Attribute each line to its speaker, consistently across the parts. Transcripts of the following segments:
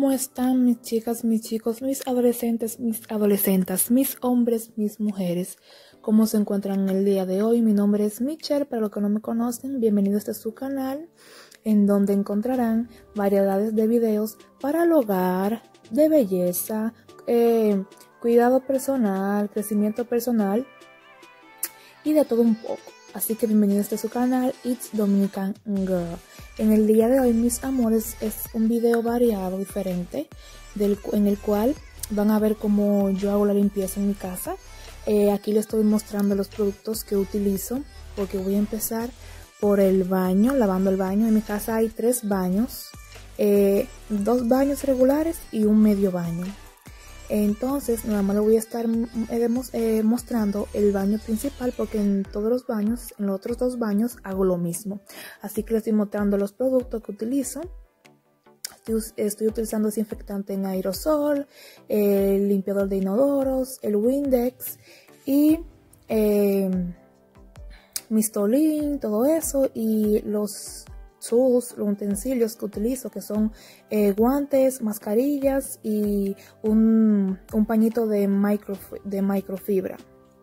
Speaker 1: ¿Cómo están mis chicas, mis chicos, mis adolescentes, mis hombres, mis mujeres? ¿Cómo se encuentran el día de hoy? Mi nombre es Michelle, para los que no me conocen, bienvenidos a su canal, en donde encontrarán variedades de videos para el hogar, de belleza, cuidado personal, crecimiento personal y de todo un poco. Así que bienvenidos a su canal, It's Dominican Girl. En el día de hoy, mis amores, es un video variado, diferente, en el cual van a ver cómo yo hago la limpieza en mi casa. Aquí les estoy mostrando los productos que utilizo, porque voy a empezar por el baño, lavando el baño. En mi casa hay 3 baños, 2 baños regulares y un medio baño. Entonces nada más le voy a estar mostrando el baño principal, porque en todos los baños, en los otros 2 baños hago lo mismo. Así que les estoy mostrando los productos que utilizo. Estoy utilizando desinfectante en aerosol, el limpiador de inodoros, el Windex y Mistolin, todo eso, y los tools, los utensilios que utilizo, que son guantes, mascarillas y un pañito de microfibra.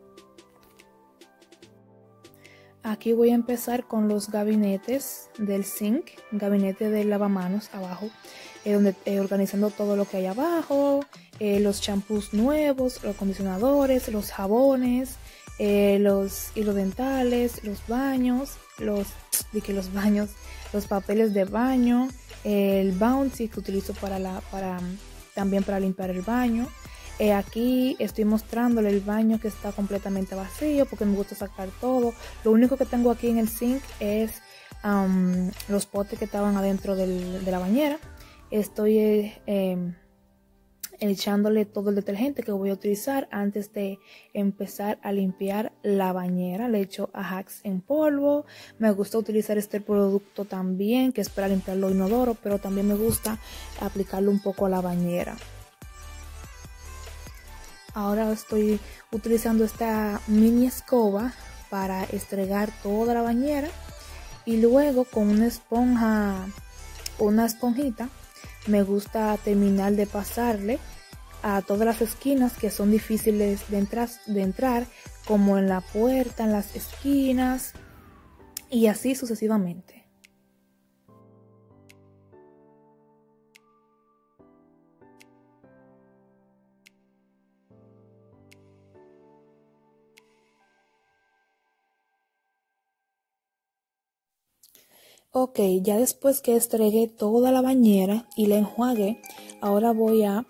Speaker 1: Aquí voy a empezar con los gabinetes del zinc, gabinete de lavamanos abajo, donde organizando todo lo que hay abajo, los champús nuevos, los acondicionadores, los jabones, los hilos dentales, los baños, los papeles de baño, el bouncy que utilizo también para limpiar el baño. Aquí estoy mostrándole el baño que está completamente vacío, porque me gusta sacar todo. Lo único que tengo aquí en el zinc es los potes que estaban adentro de la bañera. Estoy echándole todo el detergente que voy a utilizar antes de empezar a limpiar la bañera. Le echo Ajax en polvo. Me gusta utilizar este producto también, que es para limpiar los inodoros, pero también me gusta aplicarlo un poco a la bañera. Ahora estoy utilizando esta mini escoba para estregar toda la bañera, y luego con una esponjita me gusta terminar de pasarle a todas las esquinas que son difíciles de entrar, como en la puerta, en las esquinas, y así sucesivamente. Ok, ya después que estregué toda la bañera y la enjuagué, ahora voy a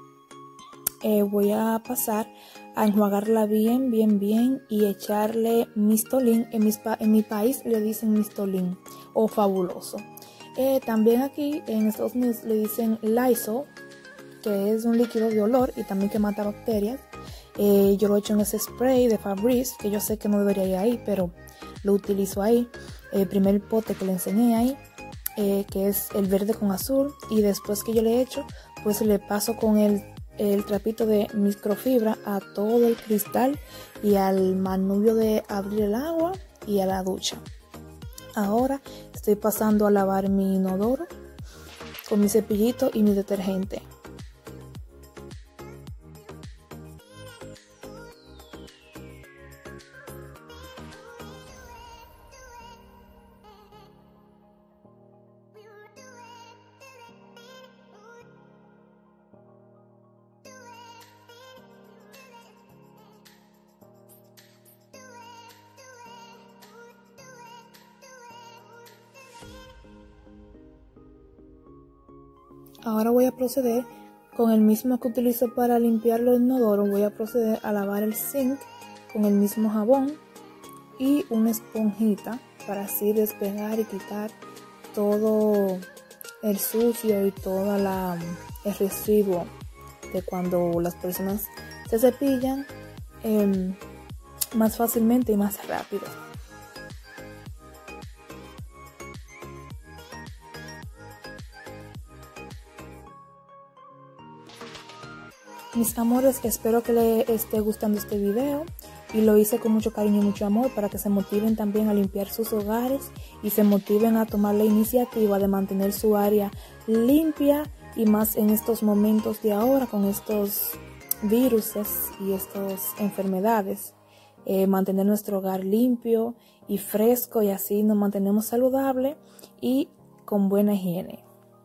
Speaker 1: pasar a enjuagarla bien y echarle Mistolin. En mi país le dicen Mistolin o Fabuloso. También aquí en Estados Unidos le dicen Lysol, que es un líquido de olor y también que mata bacterias. Yo lo echo en ese spray de Febreze, que yo sé que no debería ir ahí, pero lo utilizo ahí. El primer pote que le enseñé ahí, que es el verde con azul, y después que yo le echo, pues le paso con el trapito de microfibra a todo el cristal y al manubrio de abrir el agua y a la ducha. Ahora estoy pasando a lavar mi inodoro con mi cepillito y mi detergente. Ahora voy a proceder con el mismo que utilizo para limpiar los inodoros. Voy a proceder a lavar el zinc con el mismo jabón y una esponjita, para así despegar y quitar todo el sucio y todo el residuo de cuando las personas se cepillan más fácilmente y más rápido. Mis amores, espero que les esté gustando este video, y lo hice con mucho cariño y mucho amor para que se motiven también a limpiar sus hogares y se motiven a tomar la iniciativa de mantener su área limpia y más en estos momentos de ahora con estos viruses y estas enfermedades. Mantener nuestro hogar limpio y fresco, y así nos mantenemos saludables y con buena higiene.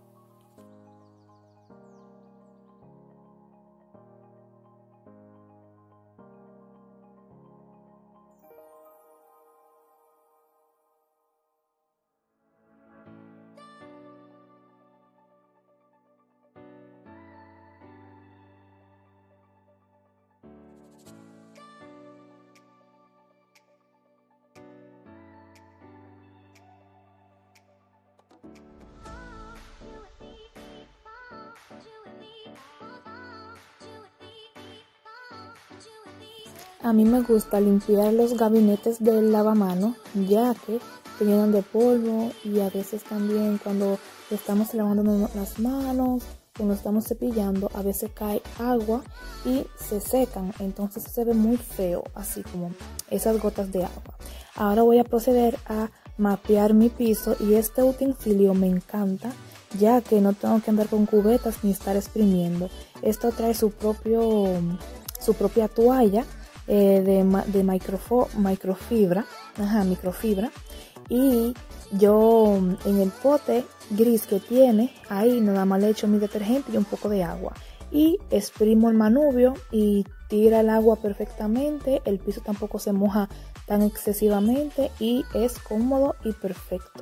Speaker 1: A mí me gusta limpiar los gabinetes del lavamano, ya que se llenan de polvo, y a veces también cuando estamos lavándonos las manos o nos estamos cepillando, a veces cae agua y se secan, entonces se ve muy feo, así como esas gotas de agua. Ahora voy a proceder a mapear mi piso, y este utensilio me encanta, ya que no tengo que andar con cubetas ni estar exprimiendo. Esto trae su propia toalla de microfibra, microfibra, y yo en el pote gris que tiene, ahí nada más le echo mi detergente y un poco de agua, y exprimo el manubrio y tira el agua perfectamente. El piso tampoco se moja tan excesivamente y es cómodo y perfecto.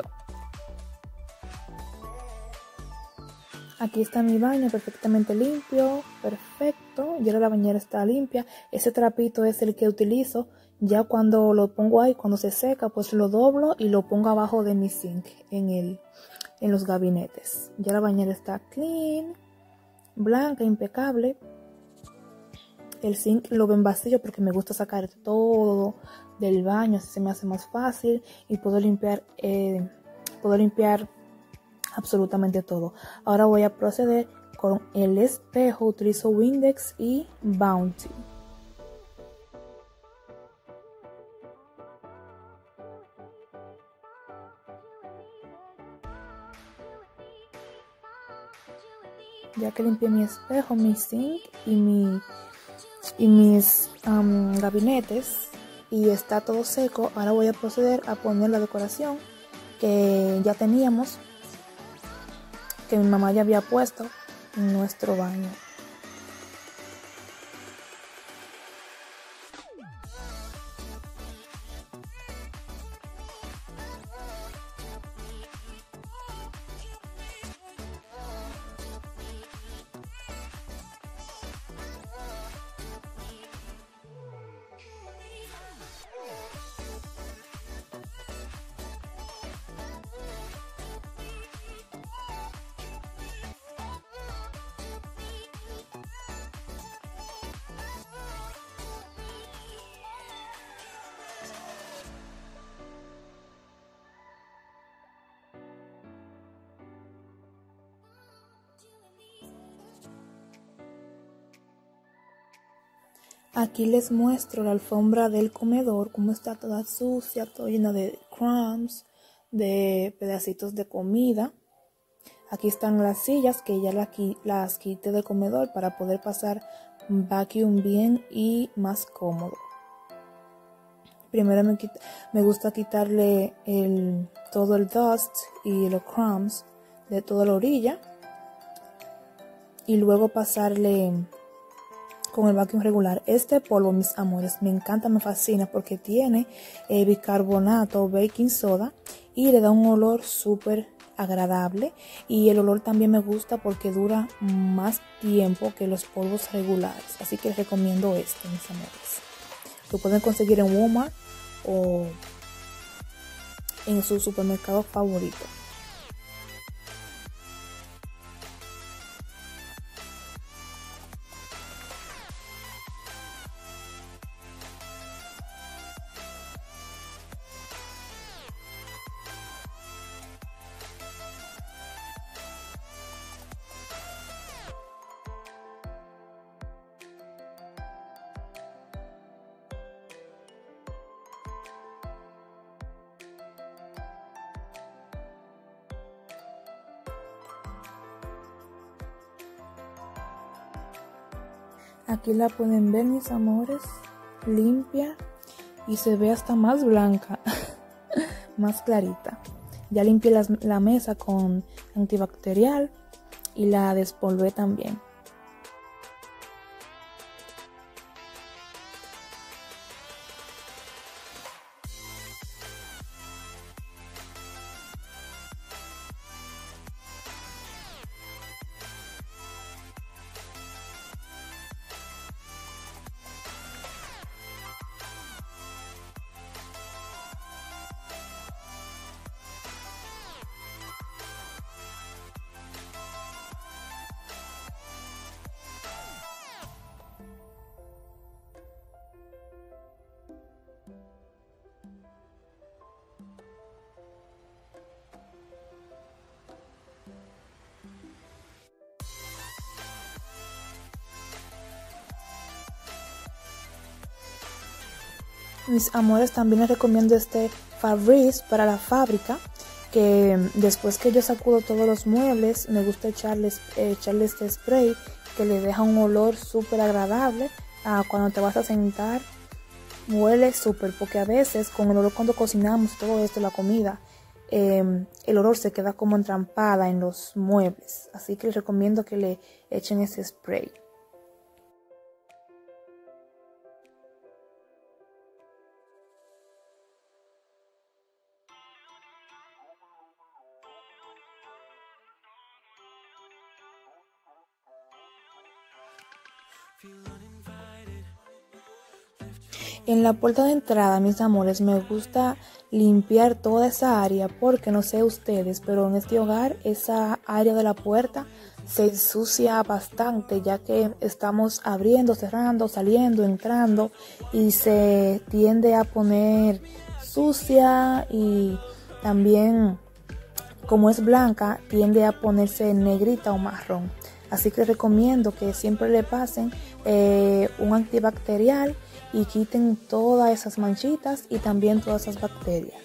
Speaker 1: Aquí está mi baño perfectamente limpio, perfecto. Ya la bañera está limpia. Ese trapito es el que utilizo. Ya cuando lo pongo ahí, cuando se seca, pues lo doblo y lo pongo abajo de mi zinc en los gabinetes. Ya la bañera está clean, blanca, impecable. El zinc lo ven vacío porque me gusta sacar todo del baño, así se me hace más fácil y puedo limpiar absolutamente todo. Ahora voy a proceder con el espejo. Utilizo Windex y Bounty. Ya que limpié mi espejo, mi zinc y mis gabinetes, y está todo seco, ahora voy a proceder a poner la decoración que ya teníamos, que mi mamá ya había puesto en nuestro baño. Aquí les muestro la alfombra del comedor, cómo está toda sucia, toda llena de crumbs, de pedacitos de comida. Aquí están las sillas que ya las quité del comedor para poder pasar vacuum bien y más cómodo. Primero me gusta quitarle todo el dust y los crumbs de toda la orilla, y luego pasarle con el vacuum regular. Este polvo, mis amores, me encanta, me fascina porque tiene bicarbonato, baking soda, y le da un olor súper agradable, y el olor también me gusta porque dura más tiempo que los polvos regulares, así que les recomiendo este, mis amores. Lo pueden conseguir en Walmart o en su supermercado favorito. Aquí la pueden ver, mis amores, limpia y se ve hasta más blanca, más clarita. Ya limpié la mesa con antibacterial y la despolvé también. Mis amores, también les recomiendo este Fabrice para la fábrica, que después que yo sacudo todos los muebles, me gusta echarle este spray que le deja un olor súper agradable. Cuando te vas a sentar, huele súper, porque a veces con el olor cuando cocinamos todo esto, la comida, el olor se queda como entrampada en los muebles. Así que les recomiendo que le echen ese spray. En la puerta de entrada, mis amores, me gusta limpiar toda esa área porque no sé ustedes, pero en este hogar esa área de la puerta se ensucia bastante, ya que estamos abriendo, cerrando, saliendo, entrando y se tiende a poner sucia, y también, como es blanca, tiende a ponerse negrita o marrón. Así que recomiendo que siempre le pasen un antibacterial y quiten todas esas manchitas y también todas esas bacterias.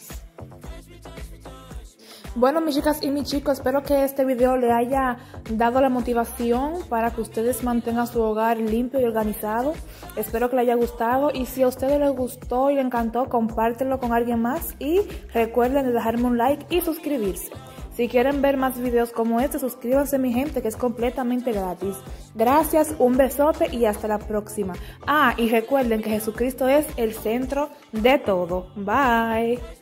Speaker 1: Bueno, mis chicas y mis chicos, espero que este video le haya dado la motivación para que ustedes mantengan su hogar limpio y organizado. Espero que les haya gustado, y si a ustedes les gustó y les encantó, compártenlo con alguien más y recuerden de dejarme un like y suscribirse. Si quieren ver más videos como este, suscríbanse, mi gente, que es completamente gratis. Gracias, un besote y hasta la próxima. Y recuerden que Jesucristo es el centro de todo. Bye.